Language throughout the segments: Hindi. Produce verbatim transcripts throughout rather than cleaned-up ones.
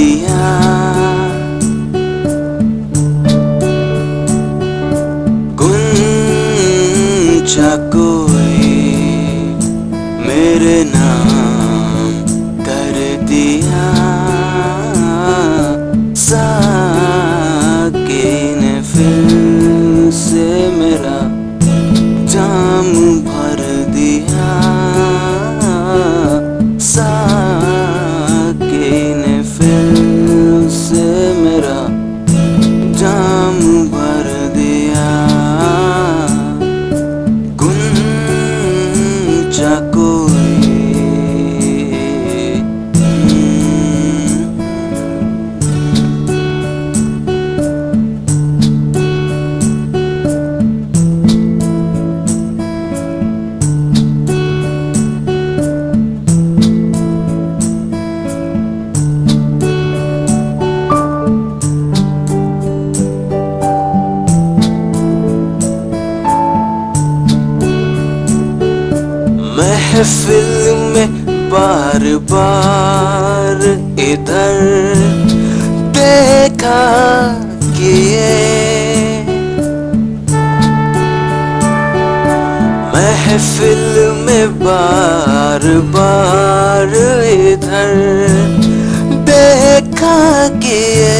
दिया। गुंजा कोई मेरे नाम कर दिया। साकी ने फिर से मेरा जाम भर दिया। साकी ने फिर से मेरा जाम भर दिया। गुंजा कोई महफिल में बार बार इधर देखा कि ये महफिल में बार बार इधर देखा कि ये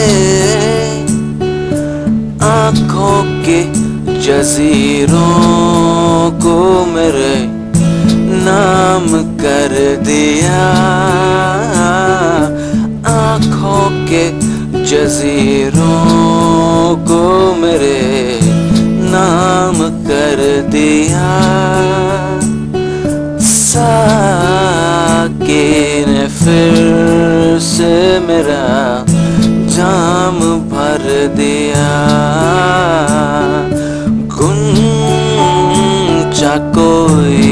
आंखों के जजीरों को मेरे नाम कर दिया। आंखों के जजीरों को मेरे नाम कर दिया। साकी ने फिर से मेरा जाम भर दिया। गुंजा कोई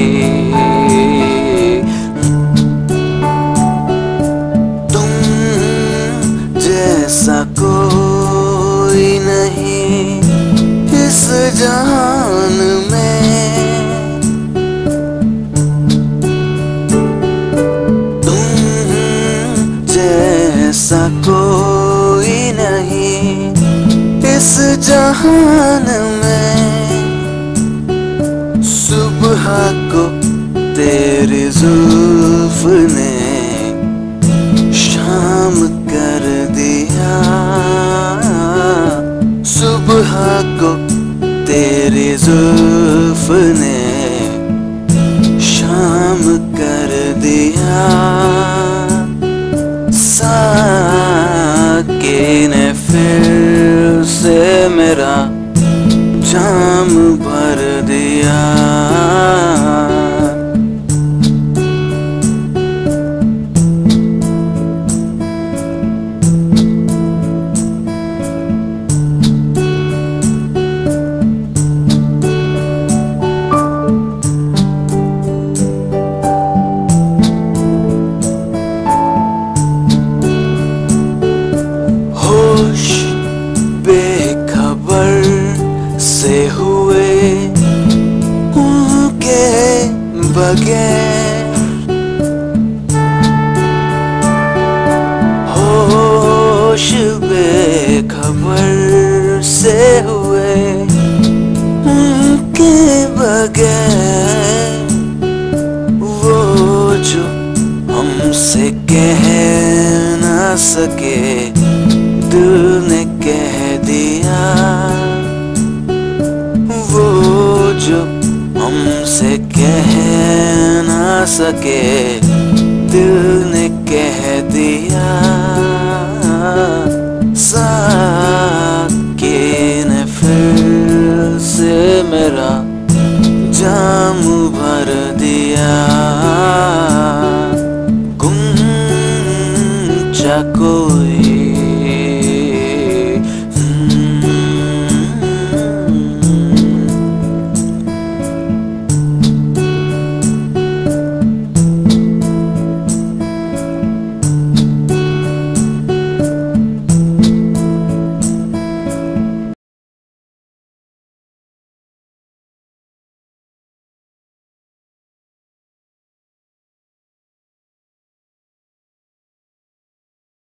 ऐसा कोई नहीं इस जहान में। तुम जैसा कोई नहीं इस जहान में। सुबह को तेरी जुल्फ ने शाम कर दिया। सुबह को तेरी जुल्फ ने शाम कर दिया। साकी ने फिर से मेरा जाम भर दिया। बेखबर से हुए उनके बगैर। होश बेखबर से हुए उनके बगैर। वो जो हमसे कह ना सके दिल ने कह दिया। वो जो हमसे कह ना सके दिल ने कह दिया।